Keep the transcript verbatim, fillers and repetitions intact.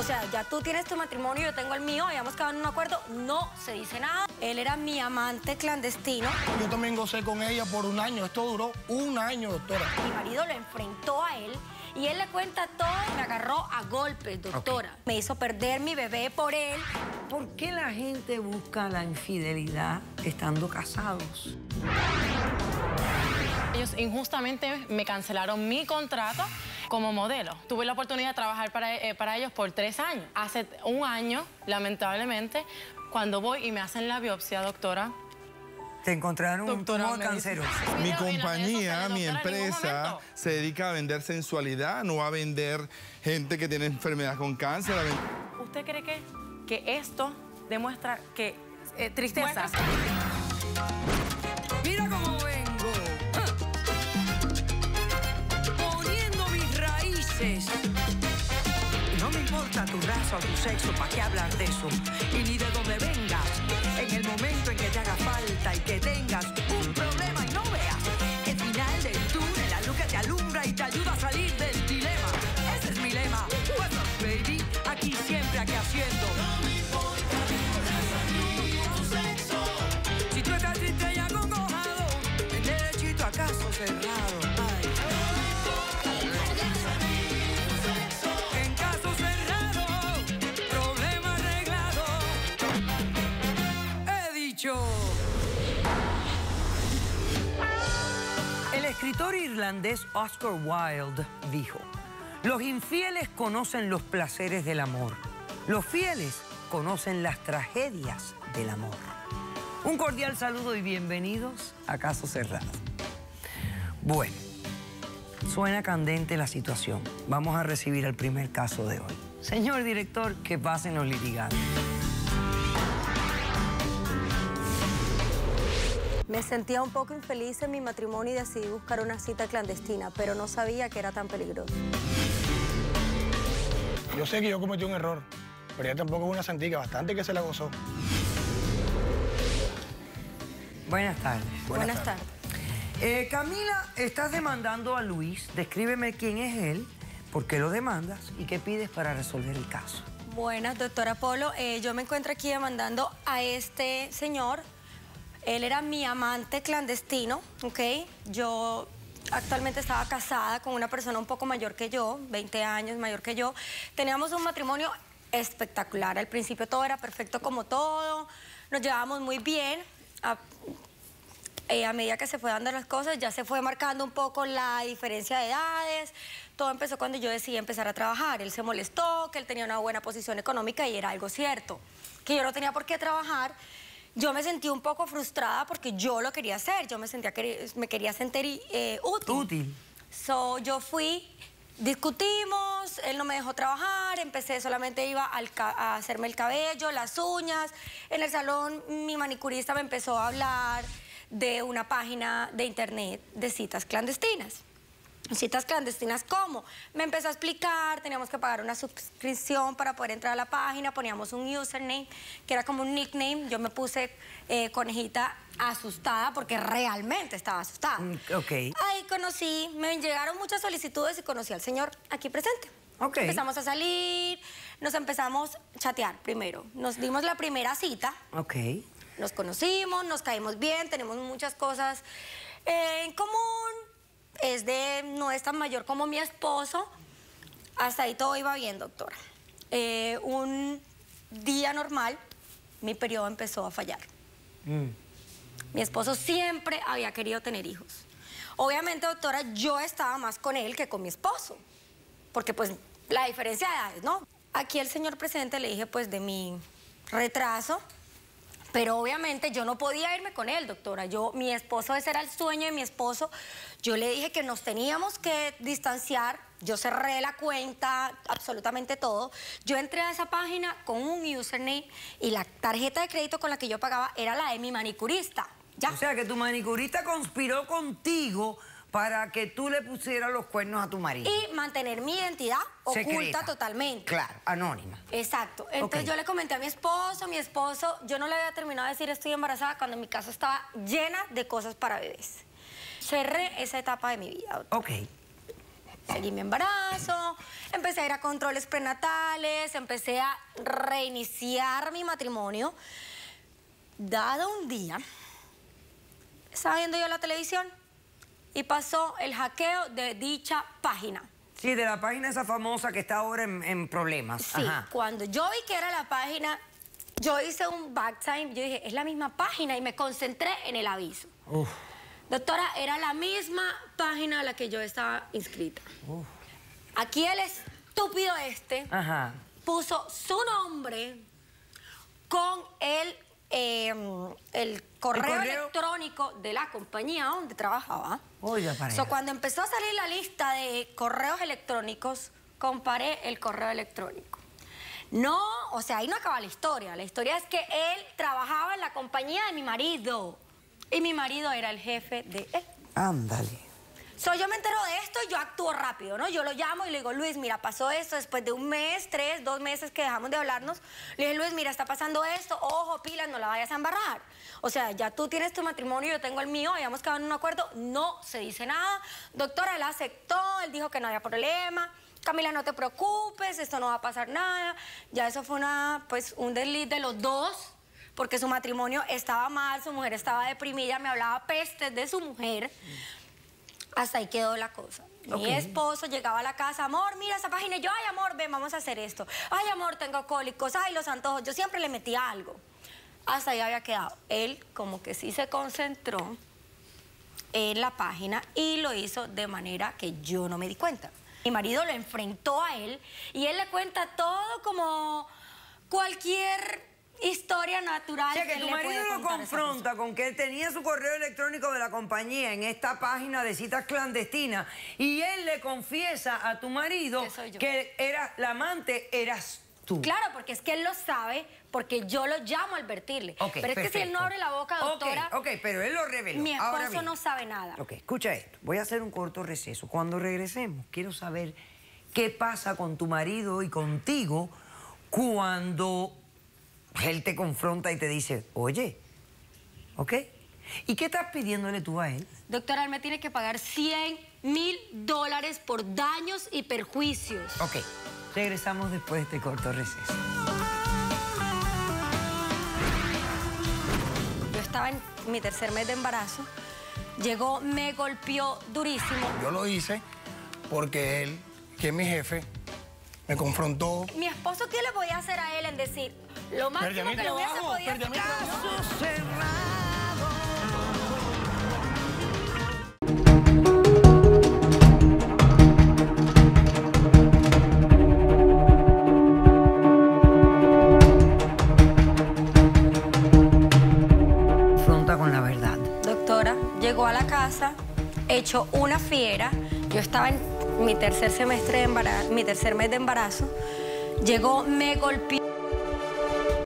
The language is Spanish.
O sea, ya tú tienes tu matrimonio, yo tengo el mío, habíamos quedado en un acuerdo, no se dice nada. Él era mi amante clandestino. Yo también gocé con ella por un año, esto duró un año, doctora. Mi marido lo enfrentó a él y él le cuenta todo, me agarró a golpes, doctora. Okay. Me hizo perder mi bebé por él. ¿Por qué la gente busca la infidelidad estando casados? Ellos injustamente me cancelaron mi contrato como modelo. Tuve la oportunidad de trabajar para, eh, para ellos por tres años. Hace un año, lamentablemente, cuando voy y me hacen la biopsia, doctora, te encontraron un tumor canceroso. Mi compañía, mi empresa, se dedica a vender sensualidad, no a vender gente que tiene enfermedad con cáncer. ¿Usted cree que, que esto demuestra que eh, tristeza? Mira cómo vengo. Poniendo mis raíces. No me importa tu raza o tu sexo, ¿para qué hablar de eso? Y ni de dónde vengas. En el momento en que te haga falta y que tengas un problema y no veas el final del túnel, la luz que te alumbra y te ayuda a salir del dilema. Ese es mi lema. What's up, baby? Aquí siempre, aquí haciendo. No me importa tu raza ni tu sexo. Si tú estás triste y acongojado, el derechito a caso cerrado. Ay. El escritor irlandés Oscar Wilde dijo: los infieles conocen los placeres del amor, los fieles conocen las tragedias del amor. Un cordial saludo y bienvenidos a Caso Cerrado. Bueno, suena candente la situación. Vamos a recibir el primer caso de hoy. Señor director, que pasen los litigantes. Me sentía un poco infeliz en mi matrimonio y decidí buscar una cita clandestina, pero no sabía que era tan peligroso. Yo sé que yo cometí un error, pero ella tampoco es una santica, bastante que se la gozó. Buenas tardes. Buenas, Buenas tardes. tardes. Eh, Camila, estás demandando a Luis. Descríbeme quién es él, por qué lo demandas y qué pides para resolver el caso. Buenas, doctora Polo. Eh, yo me encuentro aquí demandando a este señor. Él era mi amante clandestino, ¿ok? Yo actualmente estaba casada con una persona un poco mayor que yo, veinte años mayor que yo. Teníamos un matrimonio espectacular. Al principio todo era perfecto como todo, nos llevábamos muy bien. A, eh, a medida que se fue dando las cosas, ya se fue marcando un poco la diferencia de edades. Todo empezó cuando yo decidí empezar a trabajar. Él se molestó, que él tenía una buena posición económica y era algo cierto, que yo no tenía por qué trabajar. Yo me sentí un poco frustrada porque yo lo quería hacer, yo me sentía que me quería sentir eh, útil. Útil. So, yo fui, discutimos, él no me dejó trabajar, empecé, solamente iba al a hacerme el cabello, las uñas. En el salón mi manicurista me empezó a hablar de una página de internet de citas clandestinas. Citas clandestinas, ¿cómo? Me empezó a explicar, teníamos que pagar una suscripción para poder entrar a la página, poníamos un username, que era como un nickname. Yo me puse eh, conejita asustada porque realmente estaba asustada. Mm, ok. Ahí conocí, me llegaron muchas solicitudes y conocí al señor aquí presente. Ok. Empezamos a salir, nos empezamos a chatear primero. Nos dimos la primera cita. Ok. Nos conocimos, nos caímos bien, tenemos muchas cosas eh, en común. Es de, no es tan mayor como mi esposo. Hasta ahí todo iba bien, doctora. Eh, un día normal, mi periodo empezó a fallar. Mm. Mi esposo siempre había querido tener hijos. Obviamente, doctora, yo estaba más con él que con mi esposo. Porque, pues, la diferencia de edades, ¿no? Aquí el señor presidente le dije, pues, de mi retraso. Pero obviamente yo no podía irme con él, doctora. Yo, mi esposo, ese era el sueño de mi esposo. Yo le dije que nos teníamos que distanciar. Yo cerré la cuenta, absolutamente todo. Yo entré a esa página con un username y la tarjeta de crédito con la que yo pagaba era la de mi manicurista. ¿Ya? O sea, que tu manicurista conspiró contigo para que tú le pusieras los cuernos a tu marido. Y mantener mi identidad secreta, oculta totalmente. Claro, anónima. Exacto. Entonces okay. Yo le comenté a mi esposo, mi esposo, yo no le había terminado de decir estoy embarazada cuando mi casa estaba llena de cosas para bebés. Cerré esa etapa de mi vida. Ok. seguí mi embarazo, empecé a ir a controles prenatales, empecé a reiniciar mi matrimonio. Dado un día, estaba viendo yo la televisión y pasó el hackeo de dicha página. Sí, de la página esa famosa que está ahora en, en problemas. Sí, Ajá. Cuando yo vi que era la página, yo hice un back time, yo dije, es la misma página y me concentré en el aviso. Uf. Doctora, era la misma página a la que yo estaba inscrita. Uf. Aquí el estúpido este Ajá. puso su nombre con el, eh, el, correo ¿El correo electrónico de la compañía donde trabajaba. Oye, so, cuando empezó a salir la lista de correos electrónicos, comparé el correo electrónico. No, o sea, ahí no acaba la historia. La historia es que él trabajaba en la compañía de mi marido. Y mi marido era el jefe de él. Ándale. So, yo me entero de esto y yo actúo rápido, ¿no? Yo lo llamo y le digo, Luis, mira, pasó esto después de un mes, tres, dos meses que dejamos de hablarnos. Le dije, Luis, mira, está pasando esto, ojo, pilas, no la vayas a embarrar. O sea, ya tú tienes tu matrimonio, yo tengo el mío, habíamos quedado en un acuerdo, no se dice nada. Doctora, él aceptó, él dijo que no había problema. Camila, no te preocupes, esto no va a pasar nada. Ya eso fue una, pues, un desliz de los dos, porque su matrimonio estaba mal, su mujer estaba deprimida, me hablaba pestes de su mujer. Hasta ahí quedó la cosa. Mi okay. esposo llegaba a la casa, amor, mira esa página. Y yo, ay, amor, ven, vamos a hacer esto. Ay, amor, tengo cólicos, ay, los antojos. Yo siempre le metía algo. Hasta ahí había quedado. Él como que sí se concentró en la página y lo hizo de manera que yo no me di cuenta. Mi marido lo enfrentó a él y él le cuenta todo como cualquier historia natural. O sea, que, que tu marido lo confronta con que él tenía su correo electrónico de la compañía en esta página de citas clandestinas y él le confiesa a tu marido que, que era la amante, eras tú. Claro, porque es que él lo sabe, porque yo lo llamo a advertirle. Okay, pero es perfecto. que si él no abre la boca, doctora... Ok, okay, pero él lo reveló. Mi esposo no sabe nada. Ok, escucha esto. Voy a hacer un corto receso. Cuando regresemos, quiero saber qué pasa con tu marido y contigo cuando él te confronta y te dice, oye, ¿ok? ¿Y qué estás pidiéndole tú a él? Doctora, él me tiene que pagar cien mil dólares por daños y perjuicios. Ok, regresamos después de este corto receso. Yo estaba en mi tercer mes de embarazo, llegó, me golpeó durísimo. Yo lo hice porque él, que es mi jefe, me confrontó. Mi esposo, ¿qué le voy a hacer a él en decir? Lo máximo que le hubiese podido hacer. Caso cerrado. Confronta con la verdad. Doctora, llegó a la casa, hecho una fiera. Yo estaba en mi tercer semestre de embarazo, mi tercer mes de embarazo. Llegó, me golpeó.